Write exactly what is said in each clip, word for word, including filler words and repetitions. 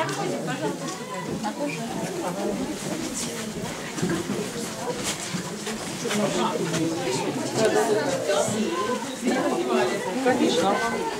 Конечно.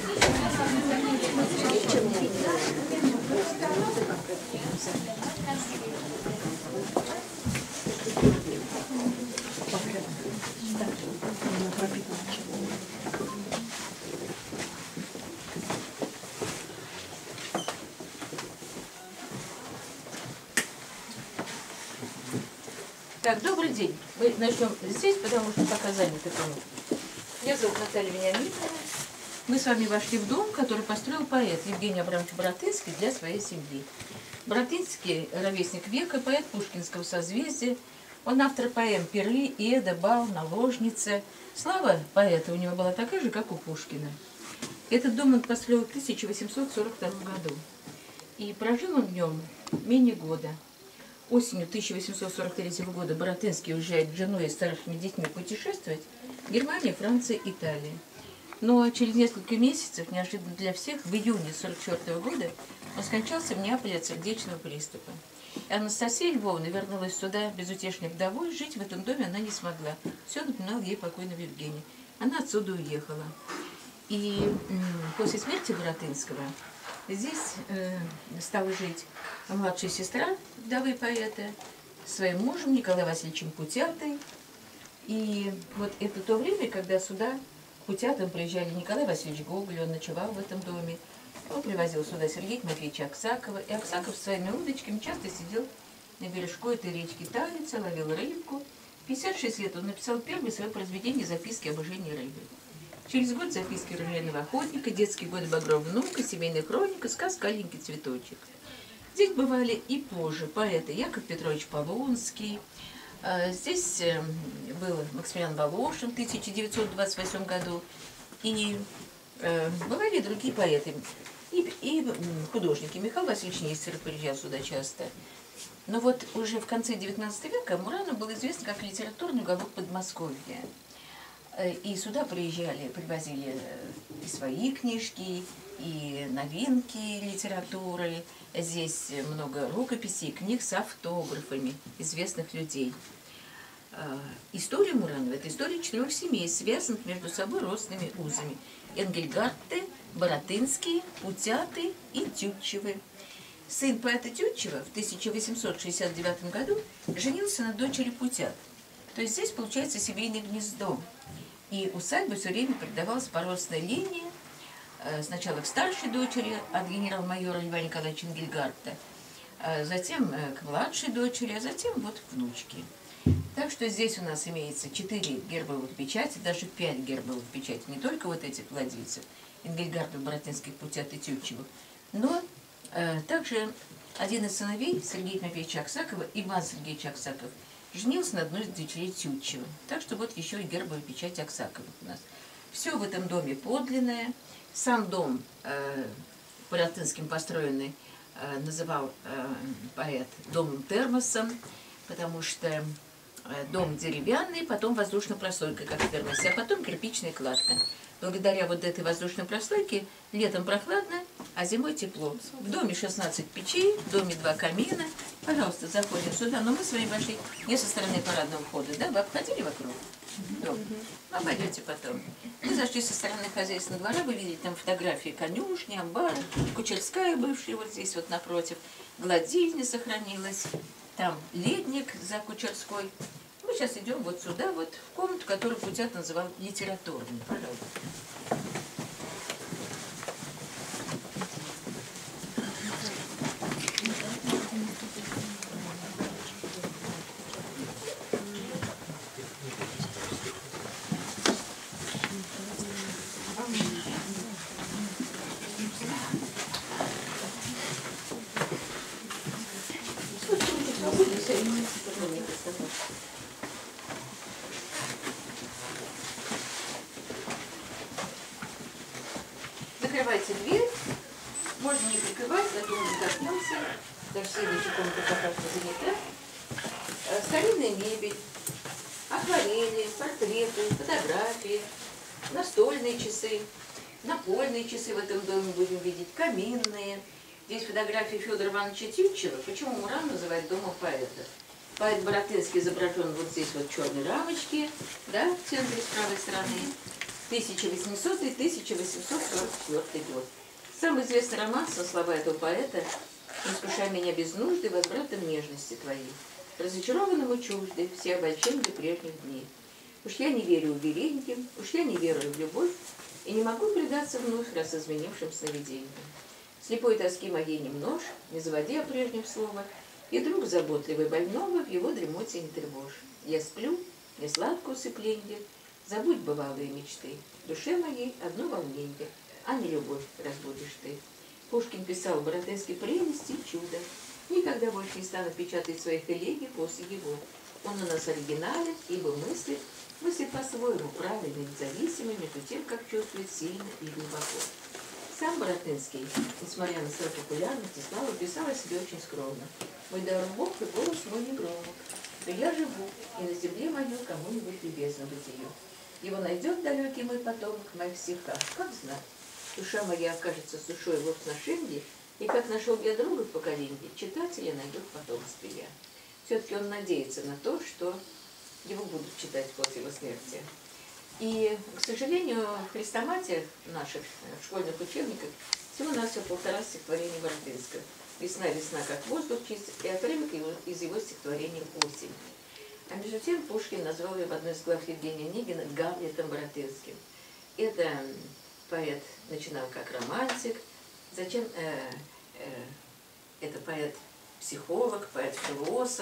Так, добрый день. Мы начнем здесь, потому что пока заняты кому. Меня зовут Наталья Вениаминовна. Мы с вами вошли в дом, который построил поэт Евгений Абрамович Баратынский для своей семьи. Баратынский – ровесник века, поэт пушкинского созвездия. Он автор поэм «Пиры», «Эда», «Бал», «Наложница». Слава поэта у него была такая же, как у Пушкина. Этот дом он построил в тысяча восемьсот сорок втором году. И прожил он в нем менее года. Осенью тысяча восемьсот сорок третьего года Баратынский уезжает с женой и старшими детьми путешествовать в Германию, Францию, Италию. Но через несколько месяцев, неожиданно для всех, в июне сорок четвертого года он скончался в Неаполе от сердечного приступа. И Анастасия Львовна вернулась сюда безутешной вдовой, жить в этом доме она не смогла. Все напоминало ей покойного Евгения. Она отсюда уехала. И после смерти Баратынского здесь э, стала жить младшая сестра вдовы поэта, своим мужем Николаем Васильевичем Путятой. И вот это то время, когда сюда к Путятам приезжали Николай Васильевич Гоголь, он ночевал в этом доме. Он привозил сюда Сергея Тимофеевича Аксакова. И Аксаков со своими удочками часто сидел на бережку этой речки Талица, ловил рыбку. В пятьдесят шесть лет он написал первое свое произведение «Записки об ожении рыбы». Через год записки ружейного охотника, детские годы Багрова внука, семейная хроника, сказка «Аленький цветочек». Здесь бывали и позже поэты Яков Петрович Полонский. Здесь был Максимилиан Волошин в тысяча девятьсот двадцать восьмом году. И бывали и другие поэты. И, и художники. Михаил Васильевич Нестеров приезжал сюда часто. Но вот уже в конце девятнадцатого века Муранов был известен как литературный уголок Подмосковья. И сюда приезжали, привозили и свои книжки, и новинки литературы. Здесь много рукописей, книг с автографами известных людей. История Муранова – это история четырех семей, связанных между собой родственными узами. Энгельгарты, Баратынские, Путяты и Тютчевы. Сын поэта Тютчева в тысяча восемьсот шестьдесят девятом году женился на дочери Путят. То есть здесь получается семейное гнездо. И усадьба все время передавалась по родственной линии, сначала к старшей дочери от генерал-майора Льва Николаевича Энгельгарта, затем к младшей дочери, а затем вот к внучке. Так что здесь у нас имеется четыре гербовых печати, даже пять гербовых печати, не только вот этих владельцев, Энгельгартов, Баратынских, Путят и Тютчевых, но э, также один из сыновей Сергея Тимофеевича Аксакова, Иван Сергеевич Аксаков, женился на одной из дочерей Тютчева. Так что вот еще и гербовая печать Аксаковых у нас. Все в этом доме подлинное. Сам дом э, Баратынским построенный э, называл э, поэт домом-термосом, потому что э, дом деревянный, потом воздушная прослойка, как в термосе, а потом кирпичная кладка. Благодаря вот этой воздушной прослойке летом прохладно, а зимой тепло. В доме шестнадцать печей, в доме два камина. Пожалуйста, заходим сюда. Но мы с вами вошли не со стороны парадного входа, да? Вы обходили вокруг дома? Обойдете потом. Мы зашли со стороны хозяйственного двора, вы видите там фотографии конюшни, амбара, Кучерская бывшая вот здесь вот напротив, гладильня сохранилась, там ледник за Кучерской. Мы сейчас идем вот сюда, вот в комнату, которую Путят называл литературной. Пожалуйста. Закрывайте дверь, можно не прикрывать, зато мы коснемся. Даже следующая комната пока что занята. Старинная мебель, акварели, портреты, фотографии, настольные часы, напольные часы в этом доме будем видеть, каминные, Здесь фотография Федора Ивановича Тютчева. Почему Муран называют домом поэта? Поэт Баратынский изображен вот здесь вот в черной рамочке, да, в центре с правой стороны. тысяча восьмисотый — тысяча восемьсот сорок четвёртый год. Самый известный роман со слова этого поэта: «Не искушай меня без нужды возвратом нежности твоей. Разочарованному чужды все обольщения прежних дней. Уж я не верю убереньям, уж я не верую в любовь, и не могу предаться вновь раз изменившим сновидениям. Слепой тоски моей не множь, не заводи о прежнем слова, и друг заботливый больного в его дремоте не тревожь. Я сплю, не сладко усыпленье, забудь бывалые мечты, в душе моей одно волненье, а не любовь разбудишь ты». Пушкин писал Баратынский прелести и чудо. Никогда больше не станут печатать своих элегий после его. Он у нас оригинален, ибо мыслит, мыслит по-своему, правильно, независимо, между тем, как чувствует сильно и глубоко. Сам Баратынский, несмотря на свою популярность и славу, писал о себе очень скромно. «Мой дар Бог, и голос мой не громок, но я живу, и на земле мою кому-нибудь любезно бытию. Его найдет далекий мой потомок в моих стихах, как знать. Душа моя окажется сушой в сношенье, и как нашел я друга в поколении, читателя найдет потомстве я». Все-таки он надеется на то, что его будут читать после его смерти. И, к сожалению, в хрестоматиях наших школьных учебниках всего-навсего полтора стихотворения Баратынского. «Весна, весна, как воздух чист», и отрывок его, из его стихотворения «Осень». А между тем Пушкин назвал его в одной из глав Евгения Онегина Гамлетом Баратынским. Это поэт начинал как романтик, затем э, э, это поэт-психолог, поэт-философ.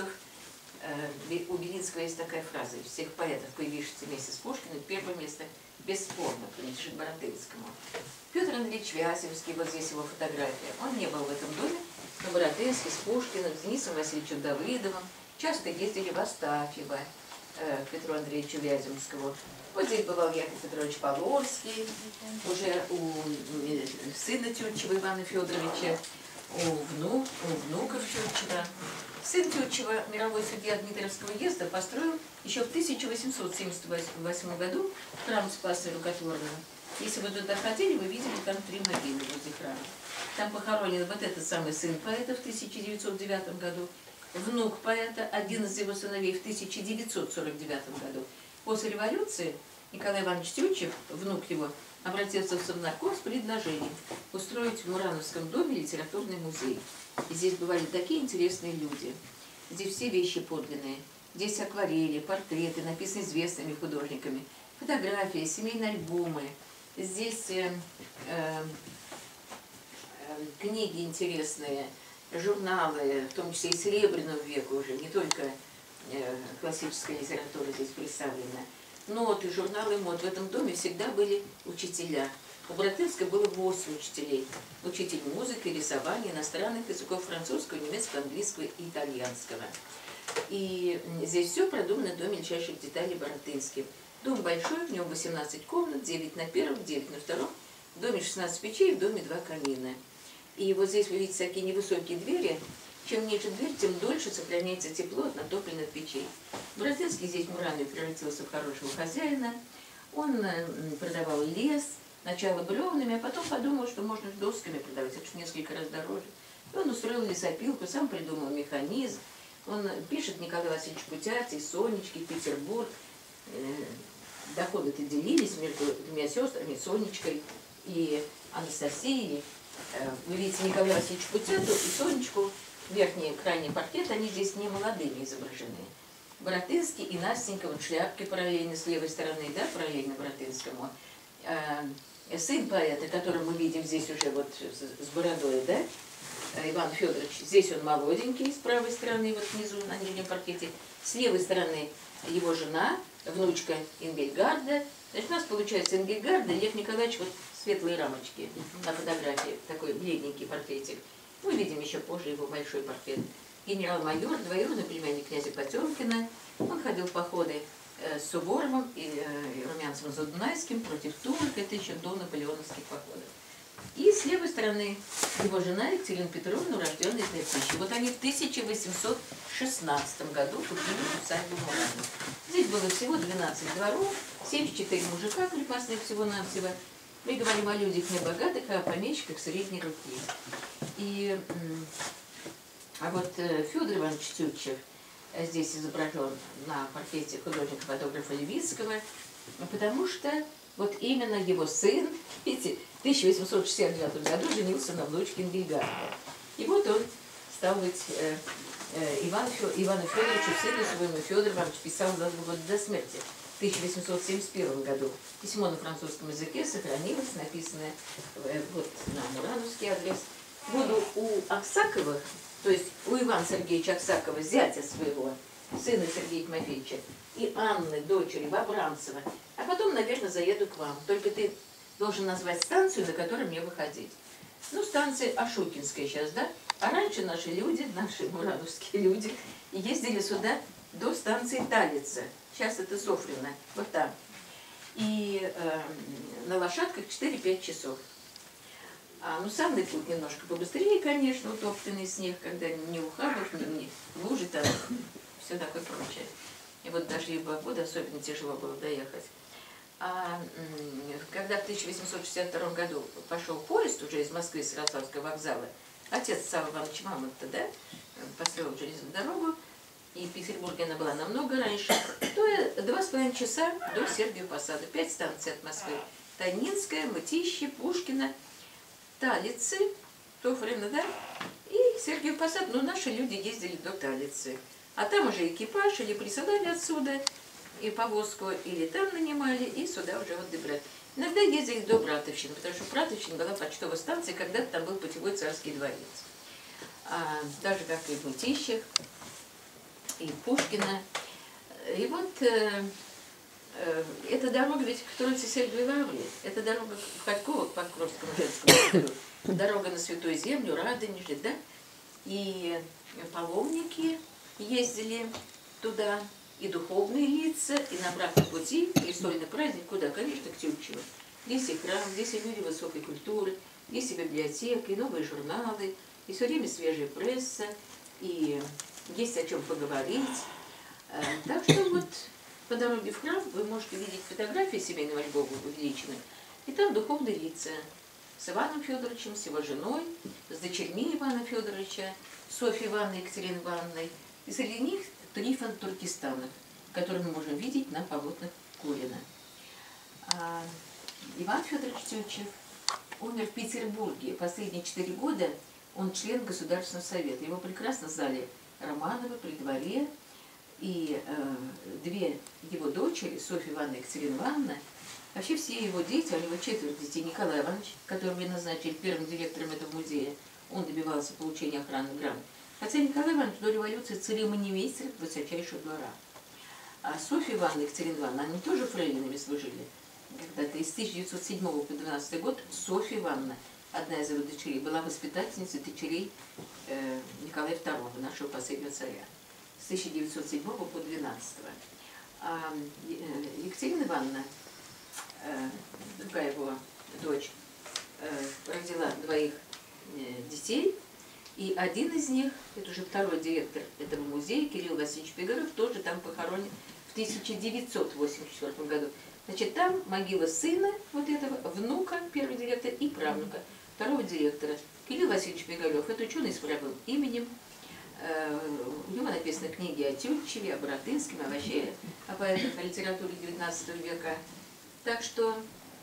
У Белинского есть такая фраза: из всех поэтов, появившихся вместе с Пушкиным, первое место бесспорно принадлежит Баратынскому. Петр Андреевич Вяземский, вот здесь его фотография. Он не был в этом доме, но Баратынский с Пушкиным, с Денисом Васильевичем Давыдовым часто ездили в Астафьево э, к Петру Андреевичу Вяземскому. Вот здесь бывал Яков Петрович Полонский, уже у сына Тютчева Ивана Федоровича, у, вну, у внуков Тютчева. Сын Тютчева, мировой судья Дмитровского уезда, построил еще в тысяча восемьсот семьдесят восьмом году храм Спаса Рукотворного. Если вы туда ходили, вы видели там три могилы возле храма. Там похоронен вот этот самый сын поэта в тысяча девятьсот девятом году, внук поэта, один из его сыновей в тысяча девятьсот сорок девятом году. После революции Николай Иванович Тютчев, внук его, обратился в Совнарком с предложением устроить в Мурановском доме литературный музей. И здесь бывали такие интересные люди. Здесь все вещи подлинные. Здесь акварели, портреты, написанные известными художниками, фотографии, семейные альбомы. Здесь э, э, книги интересные, журналы, в том числе и Серебряного века уже, не только э, классическая литература здесь представлена. Ноты, журналы мод. В этом доме всегда были учителя. У Баратынского было восемь учителей. Учитель музыки, рисования, иностранных языков, французского, немецкого, английского и итальянского. И здесь все продумано до мельчайших деталей Баратынским. Дом большой, в нем восемнадцать комнат, девять на первом, девять на втором. В доме шестнадцать печей, в доме два камина. И вот здесь вы видите такие невысокие двери. Чем ниже дверь, тем дольше сохраняется тепло от натопленных печей. Баратынский здесь Мурановый превратился в хорошего хозяина. Он продавал лес, сначала бревнами, а потом подумал, что можно досками продавать, это же несколько раз дороже. И он устроил лесопилку, сам придумал механизм. Он пишет Николай Васильевич Путятий, Сонечке, Петербург. Доходы-то делились между двумя сестрами, Сонечкой и Анастасией. Вы видите Николая Васильевича Путяту и Сонечку. Верхний крайний портрет, они здесь не молодыми изображены. Баратынский и Настенька, вот шляпки параллельно с левой стороны, да, параллельно Баратынскому. Э, сын поэта, которого мы видим здесь уже вот с, с бородой, да, Иван Федорович, здесь он молоденький, с правой стороны, вот внизу на нижнем портрете. С левой стороны его жена, внучка Ингельгарда. Значит, у нас получается Ингельгарда, Лев Николаевич, вот светлые рамочки на фотографии, такой бледненький портретик. Мы видим еще позже его большой портрет. Генерал-майор, двоюродный племянник князя Потемкина. Он ходил в походы э, с Суворовым и э, Румянцевым-Задунайским против турок. Это еще до наполеоновских походов. И с левой стороны его жена Екатерина Петровна, урожденная из Лепнища. Вот они в тысяча восемьсот шестнадцатом году купили усадьбу Муранов. Здесь было всего двенадцать дворов, семьдесят четыре мужика крепостных всего-навсего. Мы говорим о людях небогатых, а о помещиках средней руки. И а вот Федор Иванович Тютчев здесь изображен на портрете художника-фотографа Левицкого, потому что вот именно его сын, видите, в тысяча восемьсот шестьдесят девятом году женился на внучке Ингельгарда. И вот он, стал быть, э, э, Иван, Ивану Федоровичу, сыну своему Федор Иванович писал за два года до смерти, в тысяча восемьсот семьдесят первом году. Письмо на французском языке сохранилось, написанное э, вот на мурановский адрес. Буду у Аксаковых, то есть у Ивана Сергеевича Аксакова, зятя своего, сына Сергея Тимофеевича, и Анны, дочери Бобранцева, а потом, наверное, заеду к вам. Только ты должен назвать станцию, на которой мне выходить. Ну, станция Ашукинская сейчас, да? А раньше наши люди, наши мурановские люди, ездили сюда до станции Талица. Сейчас это Софрино, вот там. И э, на лошадках четыре-пять часов. А, ну, санный путь немножко побыстрее, конечно, утоптанный снег, когда не ухабов, не, не лужи там, все такое прочее. И вот даже и в погоду особенно тяжело было доехать. А когда в тысяча восемьсот шестьдесят втором году пошел поезд уже из Москвы, с Ярославского вокзала, отец Савва Иванович Мамонта, да, построил железную дорогу, и в Петербурге она была намного раньше, то два с половиной часа до Сергиева Посада, пять станций от Москвы. Танинская, Мытищи, Пушкина, Талицы, в то время, да, и Сергиев Посад, ну, наши люди ездили до Талицы. А там уже экипаж или присылали отсюда, и повозку, или там нанимали, и сюда уже вот добирали. Иногда ездили до Братовщины, потому что Братовщина была почтовая станция, когда-то там был путевой царский дворец. А, даже как и в Мытищах, и Пушкина. И вот э, э, эта дорога ведь к Троице Сергиевой Лавре, это дорога в Ходьково к Покровскому женскому монастырю, дорога на Святую Землю, Радонежи, да, и паломники ездили туда, и духовные лица, и на обратном пути, и сольный праздник, куда, конечно, к Тютчеву. Здесь и храм, здесь и люди высокой культуры, здесь и библиотека, и новые журналы, и все время свежая пресса, и есть о чем поговорить. Так что вот по дороге в храм вы можете видеть фотографии семейного альбома увеличенных, и там духовные лица с Иваном Федоровичем, с его женой, с дочерьми Ивана Федоровича, Софьей Ивановной, Екатериной Ивановной, и среди них Трифон Туркестанов, который мы можем видеть на полотнах Курина. А Иван Федорович Тютчев умер в Петербурге. Последние четыре года он член Государственного совета. Его прекрасно знали Романовы при дворе. И э, две его дочери, Софья Ивановна и Екатерина Ивановна, вообще все его дети, у него четверо детей, Николай Иванович, которого назначили первым директором этого музея, он добивался получения охранных грамот. Хотя Николай Иванович до революции церемонимейстер высочайшего двора. А Софья Ивановна и Екатерина Ивановна, они тоже фрейлинами служили. Когда-то из тысяча девятьсот седьмого по двенадцатый год Софья Ивановна, одна из его дочерей, была воспитательницей дочерей э, Николая второго, нашего последнего царя. С тысяча девятьсот седьмого по двенадцатый. А э, Екатерина Ивановна, э, другая его дочь, э, родила двоих э, детей. И один из них, это уже второй директор этого музея, Кирилл Васильевич Пигаров, тоже там похоронен в тысяча девятьсот восемьдесят четвёртом году. Значит, там могила сына вот этого, внука, первого директора, и правнука, второго директора. Кирилл Васильевич Пигаров, это ученый с правым именем. У него написаны книги о Тютчеве, о Боротынском, о вообще о поэтах, о литературе девятнадцатого века. Так что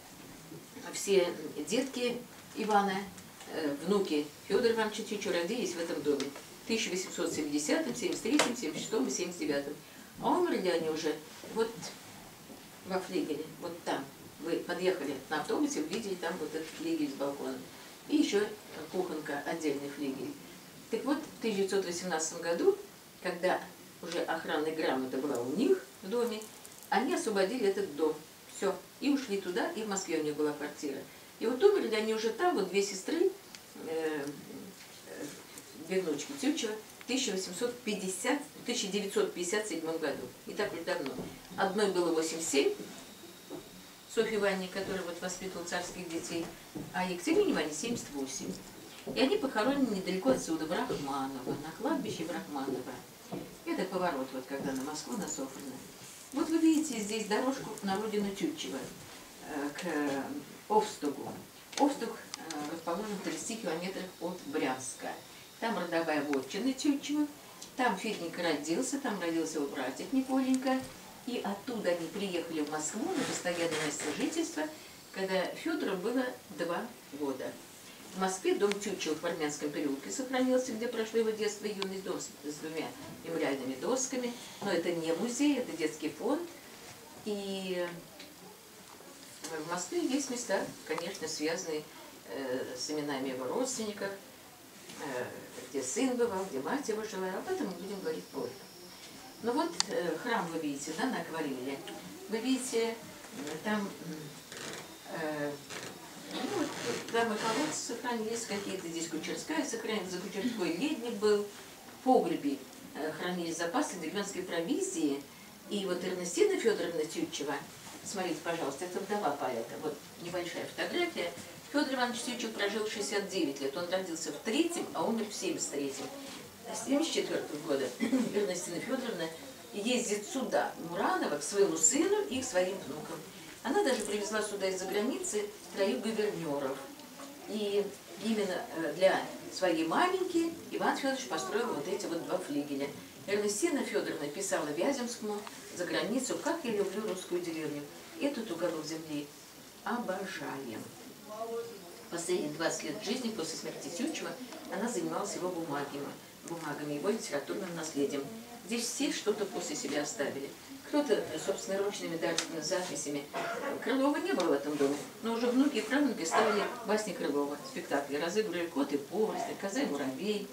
все детки Ивана, внуки Федора Ивановича Тютчева родились в этом доме в тысяча восемьсот семидесятом, семьдесят третьем, семьдесят шестом и семьдесят девятом. А умерли они уже вот во флигеле, вот там. Вы подъехали на автобусе, увидели там вот этот флигель с балконом. И еще кухонка, отдельный флигель. Так вот, в тысяча девятьсот восемнадцатом году, когда уже охранная грамота была у них в доме, они освободили этот дом. Все. И ушли туда, и в Москве у них была квартира. И вот умерли они уже там, вот две сестры, э, э, две внучки Тютчева, в тысяча девятьсот пятьдесят седьмом году. Не так уж давно. Одной было восемьдесят семь, Софье Ивановне, которая вот воспитывала царских детей, а Екатерине Ивановне семьдесят восемь. И они похоронены недалеко отсюда, в Рахманово, на кладбище в Рахманово. Это поворот, вот когда на Москву, на Софрино. Вот вы видите здесь дорожку на родину Тютчева, к Овстугу. Овстуг расположен расположен в тридцати километрах от Брянска. Там родовая вотчина Тютчева, там Феденька родился, там родился его братик Николенька, и оттуда они приехали в Москву на постоянное место жительства, когда Федору было два года. В Москве дом Тютчева в Армянском переулке сохранился, где прошло его детство и юный дом с двумя мемориальными досками. Но это не музей, это детский фонд. И в Москве есть места, конечно, связанные э, с именами его родственников, э, где сын бывал, где мать его жила. Об этом мы будем говорить позже. Ну вот э, храм вы видите, да, на акварели. Вы видите, там... Э, Ну, вот, там и колодцы сохранились какие-то, здесь Кучерская сохранилась, за Кучерской ледник был, в погребе э, хранились запасы деревенской провизии. И вот Эрнестина Федоровна Тютчева, смотрите, пожалуйста, это вдова поэта, вот небольшая фотография. Федор Иванович Тютчев прожил шестьдесят девять лет, он родился в третьем, а умер в семьдесят третьем. С семьдесят четвёртого года Эрнестина Федоровна ездит сюда, в Мураново, к своему сыну и к своим внукам. Она даже привезла сюда из-за границы троих гувернеров. И именно для своей маменьки Иван Федорович построил вот эти вот два флигеля. Эрнестина Федоровна писала Вяземскому за границу: «Как я люблю русскую деревню. Этот уголок земли обожаем». Последние двадцать лет жизни после смерти Тютчева она занималась его бумагами, бумагами, его литературным наследием. Здесь все что-то после себя оставили. Кто-то собственноручными дарственными записями. Крылова не было в этом доме, но уже внуки и правнуки ставили басни Крылова, спектакли, разыгрывали «Кот и поросль», «Коза и муравей»,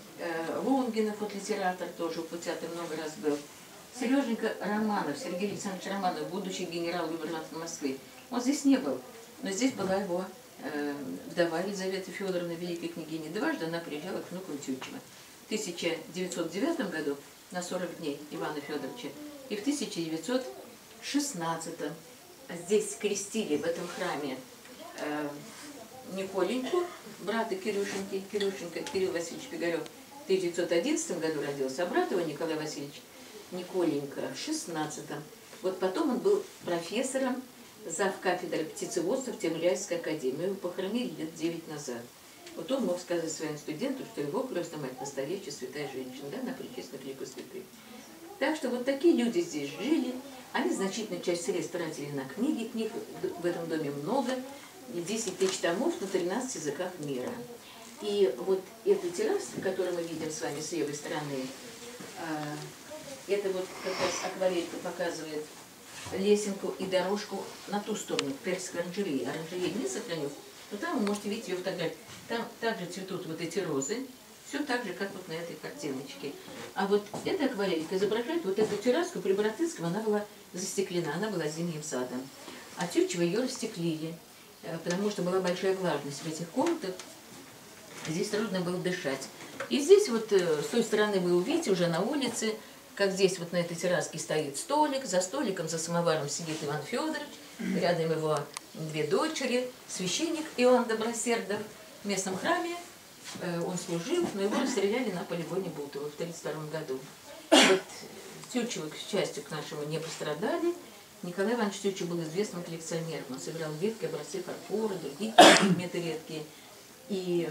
э, Лунгинов, вот литератор, тоже в театре много раз был. Сереженька Романов, Сергей Александрович Романов, будущий генерал-губернатор Москвы, он здесь не был, но здесь была его э, вдова Елизавета Федоровна, великой княгиня. Дважды она приезжала к внукам Тютчева. В тысяча девятьсот девятом году на сорок дней Ивана Федоровича и в тысяча девятьсот шестнадцатом здесь крестили в этом храме э, Николеньку, брата Кирюшеньки, Кирюшенька Кирилл Васильевич Пигарев в тысяча девятьсот одиннадцатом году родился, а брат его Николай Васильевич Николенька в шестнадцатом. Вот потом он был профессором завкафедры птицеводства в Тимирязевской академии. Его похоронили лет девять назад. Вот он мог сказать своим студентам, что его крестная мать настоящая святая женщина, да, на причастную к лику святых. Так что вот такие люди здесь жили, они значительную часть средств тратили на книги, книг в этом доме много, десять тысяч томов на тринадцати языках мира. И вот эта терраса, которую мы видим с вами с левой стороны, это вот как раз акварелька показывает лесенку и дорожку на ту сторону, к Персидской оранжерее. Оранжерея не сохранилась, но там вы можете видеть ее фотографию. Там также цветут вот эти розы. Все так же, как вот на этой картиночке. А вот эта акварелька изображает вот эту терраску при Боротынском, она была застеклена, она была зимним садом. А Тютчева ее растеклили, потому что была большая влажность в этих комнатах. Здесь трудно было дышать. И здесь вот с той стороны вы увидите уже на улице, как здесь вот на этой терраске стоит столик. За столиком, за самоваром сидит Иван Федорович, рядом его две дочери, священник Иоанн Добросердов в местном храме. Он служил, но его расстреляли на полигоне Бутово в тридцать втором году. Вот Тютчевы, к счастью, к нашему не пострадали. Николай Иванович Тютчев был известным коллекционером. Он собирал редкие образцы фарфора, другие предметы редкие. И,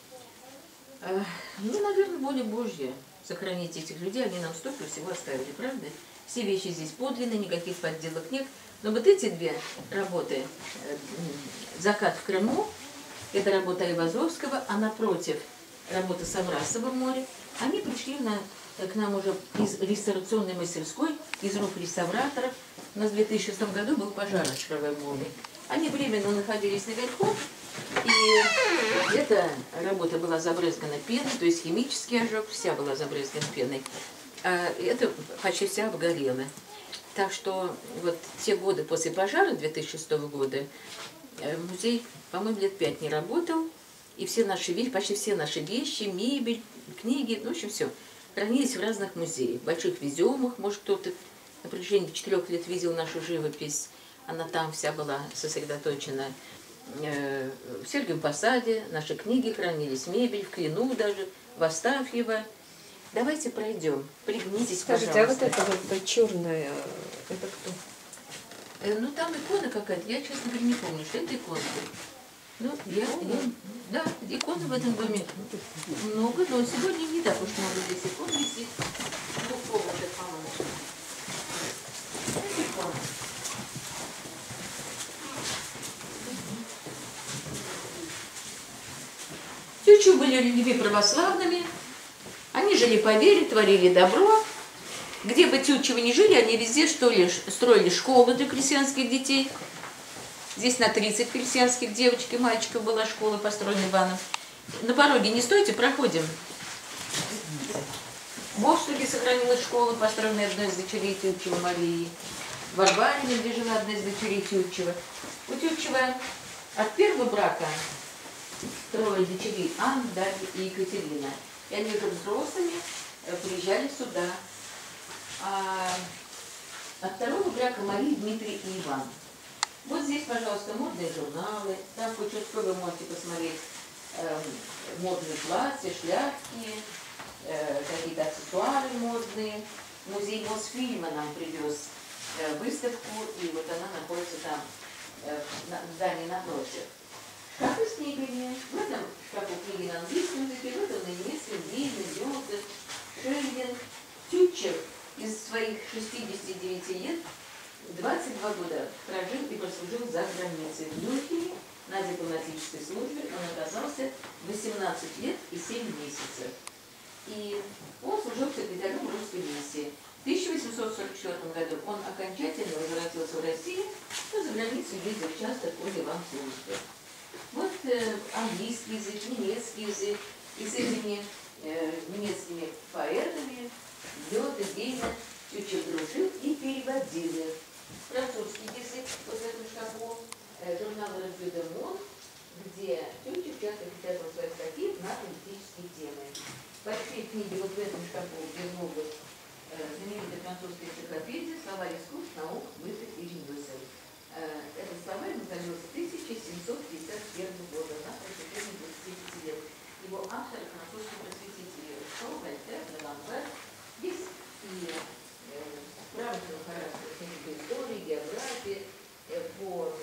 э, ну, наверное, воля Божья сохранить этих людей. Они нам столько всего оставили, правда? Все вещи здесь подлинные, никаких подделок нет. Но вот эти две работы, э, «Закат в Крыму», это работа Айвазовского, а напротив работа Саврасова в море. Они пришли на, к нам уже из реставрационной мастерской, из рук реставраторов. У нас в две тысячи шестом году был пожар от шаровой молнии. Они временно находились наверху, и эта работа была забрызгана пеной, то есть химический ожог, вся была забрызгана пеной. А это почти вся обгорела. Так что вот те годы после пожара две тысячи шестого года музей, по-моему, лет пять не работал, и все наши вещи, почти все наши вещи, мебель, книги, ну, в общем, все, хранились в разных музеях, в Больших Веземах, может, кто-то на протяжении четырех лет видел нашу живопись, она там вся была сосредоточена. В Сергиевом Посаде наши книги хранились, мебель, в Клину даже, в Астафьево. Давайте пройдем, пригнитесь, Скажите, пожалуйста. а вот это вот черное, это кто? Ну, там икона какая-то, я, честно говоря, не помню, что это икона. Ну, я, я Да, иконы в этом доме много, но сегодня не так уж много здесь икон висит. Двух комнатах, по-моему. Иконы. Тютчевы были людьми православными, они жили по вере, творили добро. Где бы Тютчевы ни жили, они везде строили, строили школы для крестьянских детей. Здесь на тридцать крестьянских девочек и мальчиков была школа, построена Иваном. На пороге не стойте, проходим. В Обштуке сохранилась школа, построенная одной из дочерей Тютчева Марии. В Варварине, где жила одна из дочерей Тютчева. У Тютчева от первого брака трое дочерей: Анна, Дарья и Екатерина. И они уже взрослыми приезжали сюда. А от второго брака Марии, Дмитрий и Иван. Вот здесь, пожалуйста, модные журналы. Там хоть что вы можете посмотреть. Э, модные платья, шляпки, э, какие-то аксессуары модные. Музей Мосфильма нам привез э, выставку, и вот она находится там, э, на, в здании напротив. Шкафы с книгами. В этом шкафу книги на английском языке, в этом на немецком, Гейне, Гёте, Шеллинг. Тютчев из своих шестидесяти девяти лет двадцать два года прожил и прослужил за границей. В Мюнхене на дипломатической службе он оказался восемнадцать лет и семь месяцев. И он служил секретарем русской миссии. В тысяча восемьсот сорок четвёртом году он окончательно возвратился в Россию, но за границу ездил часто по делам службы. Вот э, английский язык, немецкий язык, и с этими э, немецкими поэтами Гёте, Гейне Тютчев дружил и переводил их. Французский язык, вот в этом шкафу, э, журнал «Ревю де Мон», где Тютчев часто печатал свои статьи на политические темы. Большие книги вот в этом шкафу, где могут э, знаменитая французская энциклопедия, словарь искусств, наук, быта и ремесел. Э, этот словарь назовется тысяча семьсот пятьдесят первого года, на протяжении двадцати пяти лет. Его авторы французские просветители Шоу, Вольтер, Ламбер. Здесь и э, правильного характера книги по истории, географии, э, по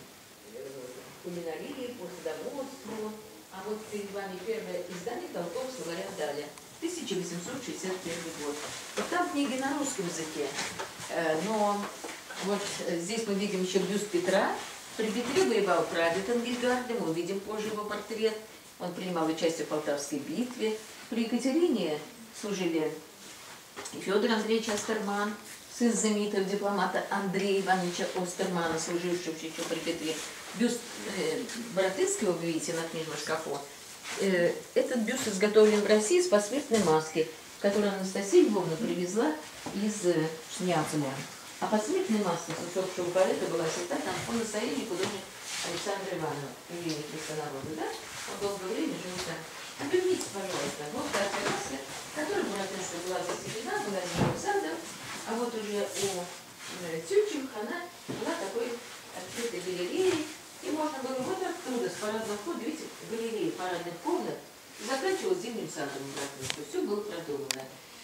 э, кулинарии, по садоводству. А вот перед вами первое издание толкового словаря Даля, тысяча восемьсот шестьдесят первый год. Вот там книги на русском языке, э, но вот здесь мы видим еще бюст Петра. При Петре воевал прадед Энгельгарда, мы увидим позже его портрет. Он принимал участие в Полтавской битве. При Екатерине служили Федор Андреевич Остерман, сын знаменитого дипломата Андрея Ивановича Остермана, служившего еще при Петре. Бюст э, Боротынского вы видите на книжном шкафу. Э, этот бюст изготовлен в России из посмертной маски, которую Анастасия Львовна привезла из э, Неаполя. А посмертная маска с усопшего поэта была снята там по настоянию художника Александра Иванова, имени Христонарода, да? Он долгое время жил там. Объявите, пожалуйста, вот та маска, которая Боротынская была застеклена, была зеленым садом, а вот уже у э, Тютчевых она была такой открытой галереей, и можно было вот оттуда, с парадного входа, видите, галереи парадных комнат, заканчивалась зимним садом Боротынского. Все было продумано.